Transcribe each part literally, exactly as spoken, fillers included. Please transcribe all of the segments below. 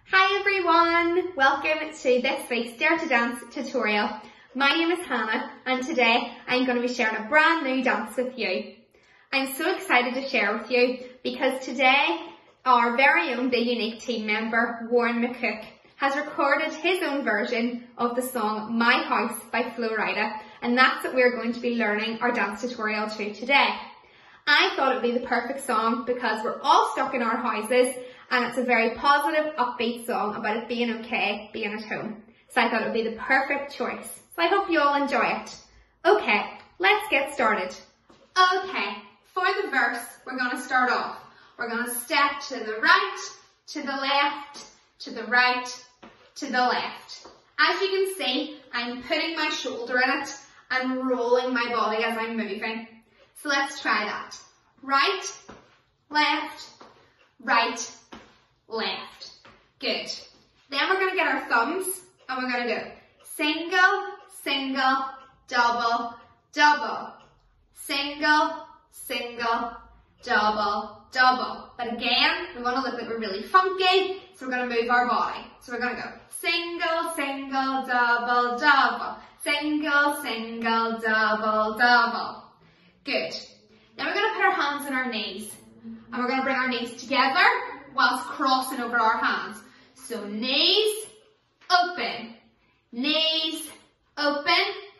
Hi everyone! Welcome to this week's Dare to Dance tutorial. My name is Hannah and today I'm going to be sharing a brand new dance with you. I'm so excited to share with you because today our very own Big Unique team member, Warren McCook, has recorded his own version of the song My House by Flo Rida, and that's what we're going to be learning our dance tutorial to today. I thought it would be the perfect song because we're all stuck in our houses and it's a very positive, upbeat song about it being okay, being at home. So I thought it would be the perfect choice. So I hope you all enjoy it. Okay, let's get started. Okay, for the verse, we're going to start off. We're going to step to the right, to the left, to the right, to the left. As you can see, I'm putting my shoulder in it and rolling my body as I'm moving. So let's try that. Right, left, right, left. Good. Then we're going to get our thumbs and we're going to go single, single, double, double. Single, single, double, double. But again, we want to look like we're really funky, so we're going to move our body. So we're going to go single, single, double, double. Single, single, double, double. Good. Then we're going to put our hands on our knees. And we're going to bring our knees together whilst crossing over our hands. So knees, open. Knees, open.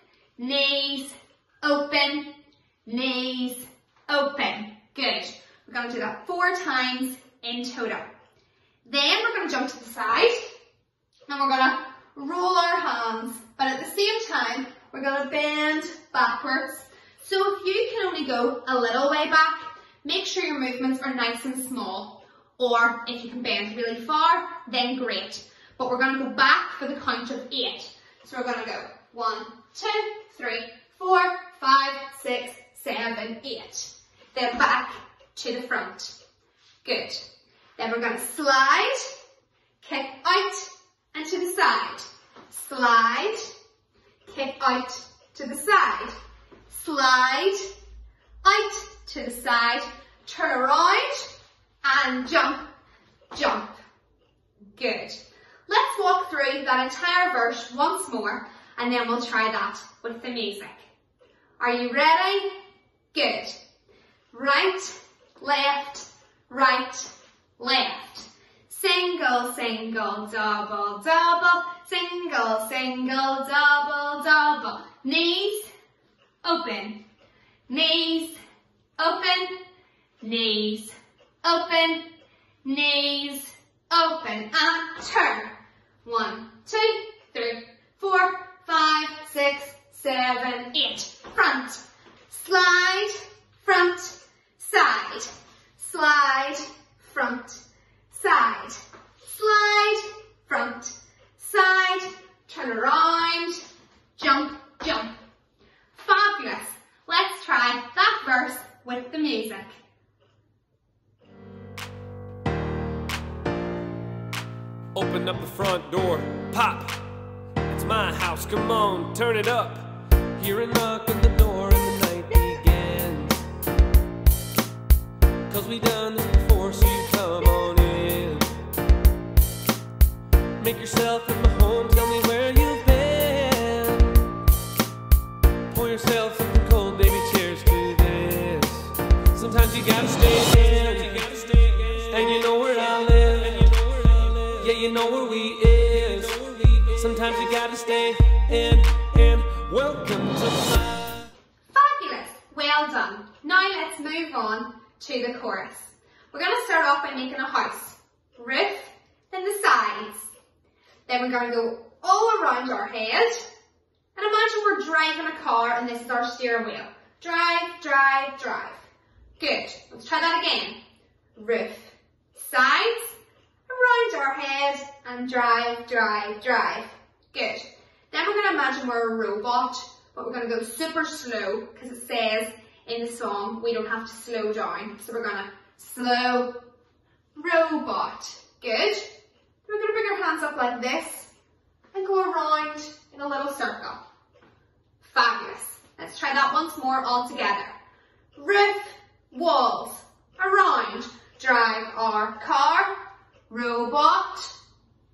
Knees, open. Knees, open. Good. We're going to do that four times in total. Then we're going to jump to the side. And we're going to roll our hands. But at the same time, we're going to bend backwards. So if you can only go a little way back, make sure your movements are nice and small. Or if you can bend really far, then great. But we're going to go back for the count of eight. So we're going to go one, two, three, four, five, six, seven, eight. Then back to the front. Good. Then we're going to slide, kick out and to the side. Slide, kick out to the side. Slide, out to the side, turn around and jump, jump. Good. Let's walk through that entire verse once more and then we'll try that with the music. Are you ready? Good. Right, left, right, left. Single, single, double, double. Single, single, double, double. Knees, open. Knees, open. Knees, open. Knees, open. And turn. One, two, three, four, five, six, seven, eight. Front. Slide, front, side. Slide, front, side. Slide, front, side. Turn around. Jump, jump. Fabulous. Let's try that verse with the music. Open up the front door, pop. It's my house, come on, turn it up. Hear a knock on the door and the night begins. Cause we done this before, so you come on in. Make yourself at my home, tell me where you've been. Pour yourself something cold, baby, cheers to this. Sometimes you gotta stay in, and you know where I live. Yeah, you know where we is. Sometimes you gotta stay in, and welcome to my... Fabulous. Well done. Now let's move on to the chorus. We're going to start off by making a house. Roof, then the sides. Then we're going to go all around our head. And imagine we're driving a car and this is our steering wheel. Drive, drive, drive. Good. Let's try that again. Roof, sides, around our head, and drive, drive, drive. Good. Then we're going to imagine we're a robot, but we're going to go super slow because it says in the song we don't have to slow down. So we're going to slow robot. Good. Then we're going to bring our hands up like this and go around in a little circle. Fabulous. Let's try that once more all together. Roof, walls, around, drive our car, robot,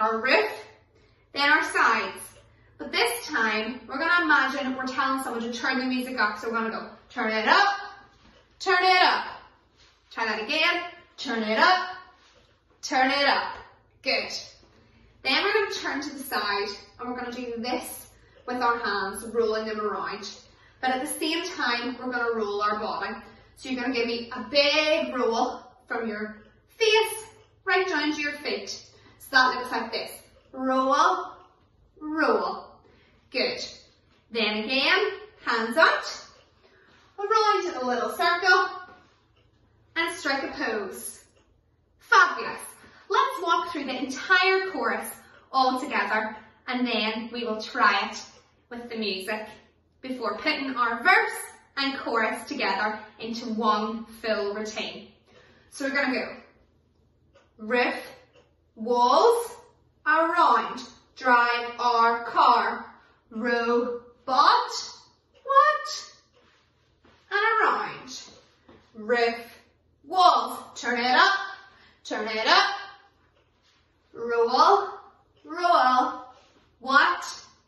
our roof, then our sides. But this time, we're going to imagine we're telling someone to turn the music up. So we're going to go, turn it up, turn it up. Try that again, turn it up, turn it up. Good. Then we're going to turn to the side and we're going to do this with our hands, rolling them around. But at the same time, we're going to roll our body. So you're going to give me a big roll from your face right down to your feet. So that looks like this. Roll, roll. Good. Then again, hands out. We'll roll into the little circle and strike a pose. Fabulous. Let's walk through the entire chorus all together and then we will try it with the music before putting our verse and chorus together into one full routine. So we're going to go roof, walls, around, drive our car, robot, what? And around. Roof, walls, turn it up, turn it up, roll, roll, what?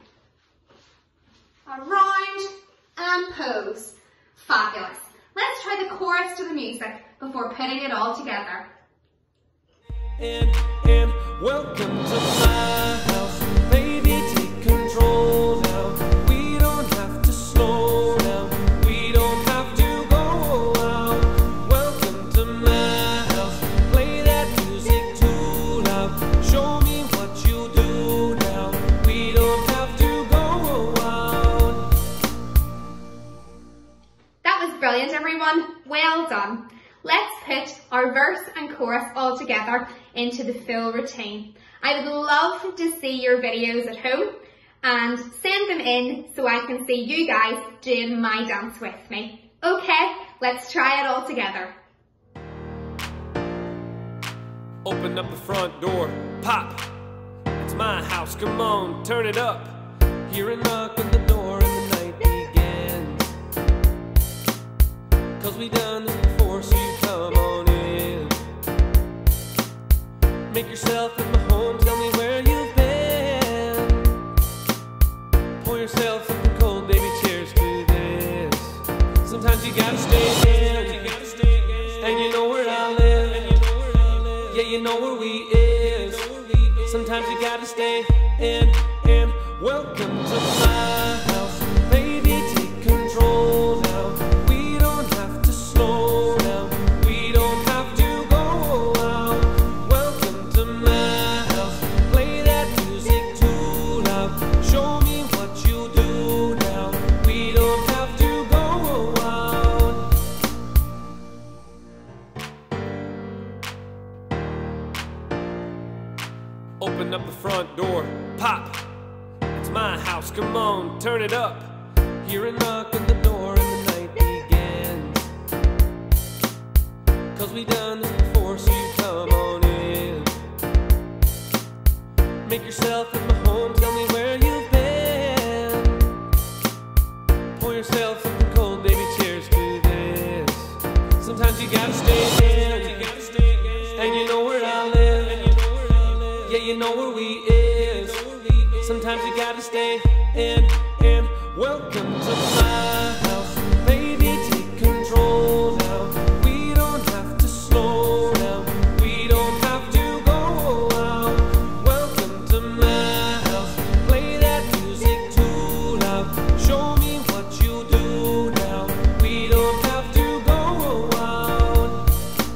Around and pose. Fabulous. Let's try the chorus to the music before putting it all together. And, and welcome to my house, baby, take control now. We don't have to slow down, we don't have to go out. Welcome to my house, play that music too loud. Show me what you do now, we don't have to go out. That was brilliant, everyone. Well done. Let's put our verse and chorus all together into the full routine. I would love to see your videos at home and send them in so I can see you guys doing my dance with me. Okay, let's try it all together. Open up the front door, pop. It's my house, come on, turn it up. Hear a knock on the door and the night begins. Cause we done this before, so you come on in. Make yourself at my home, tell me where you've been. Pour yourself something cold, baby, cheers to this. Sometimes you gotta stay in, and you know where I live. Yeah, you know where we is. Sometimes you gotta stay in, and welcome to my house, baby, take control now. We don't have to slow down, we don't have to go out. Welcome to my house, play that music too loud. Show me what you do now, we don't have to go out. Open up the front door, pop. It's my house, come on, turn it up. Hear a knock on the door and the night begins. Cause we done this before, so you come on in. Make yourself at my home, tell me where you've been. Pour yourself something cold, baby, cheers to this. Sometimes you gotta stay in, and you know where I live. Yeah, you know where we is. Sometimes you gotta stay in, and welcome to my house, baby, take control now. We don't have to slow down, we don't have to go out. Welcome to my house, play that music too loud. Show me what you do now, we don't have to go out.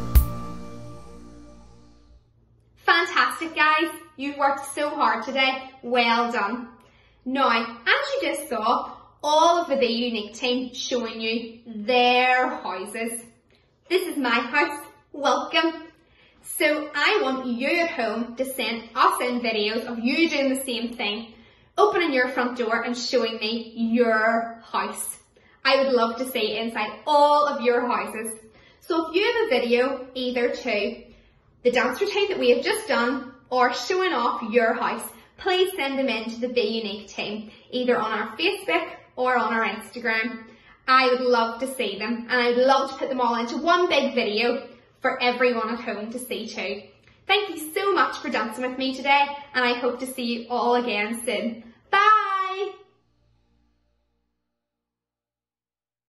Fantastic, guys. You've worked so hard today. Well done. Now, as you just saw, all of the Be Unique team showing you their houses. This is my house. Welcome. So I want you at home to send us in videos of you doing the same thing, opening your front door and showing me your house. I would love to see inside all of your houses. So if you have a video either to the dance routine that we have just done or showing off your house, please send them in to the Be Unique team, either on our Facebook or on our Instagram. I would love to see them, and I'd love to put them all into one big video for everyone at home to see too. Thank you so much for dancing with me today, and I hope to see you all again soon.